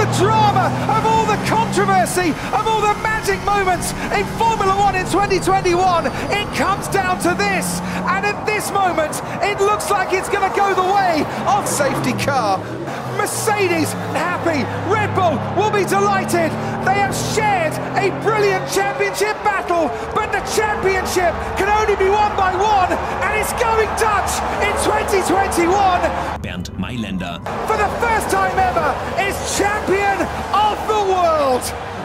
drama, of all the controversy, of all the magic moments in Formula One in 2021, it comes down to this. And at this moment, it looks like it's going to go the way of safety car. Mercedes happy, Red Bull will be delighted. They have shared a brilliant championship battle, but the championship can only be won by one, and it's going Dutch in 2021. Bernd Mayländer, for the first time ever, is champion of the world.